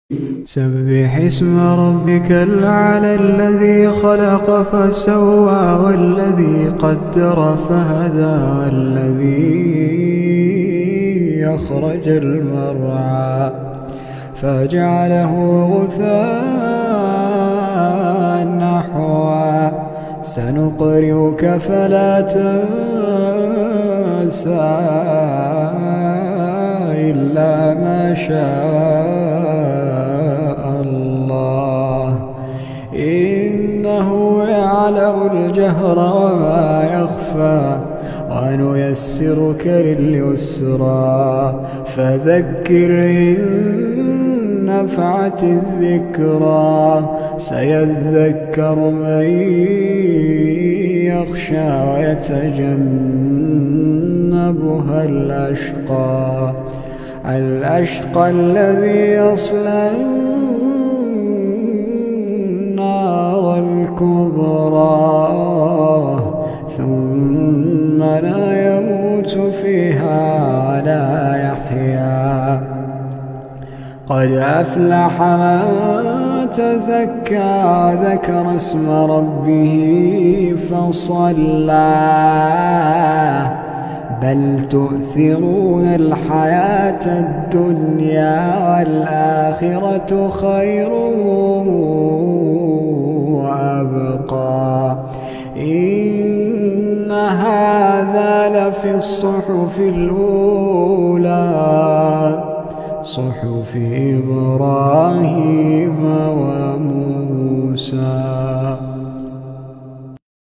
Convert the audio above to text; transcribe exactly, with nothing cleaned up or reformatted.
سبح اسم ربك الأعلى الذي خلق فسوى والذي قدر فهدى والذي أخرج المرعى فجعله غثاء نحوا سنقرئك فلا تنسى إلا ما شاء الله إنه يعلم الجهر وما يخفى ونيسرك لليسرى فذكر إن نفعت الذكرى سيذكر من يخشى ويتجنبها الأشقى الأشقى الذي يصلى النار الكبرى ثم لا يموت فيها ولا يحيا قد أفلح من تزكى وذكر اسم ربه فصلى بل تؤثرون الحياة الدنيا والآخرة خير وأبقى إن هذا لفي الصحف الأولى صحف إبراهيم وموسى.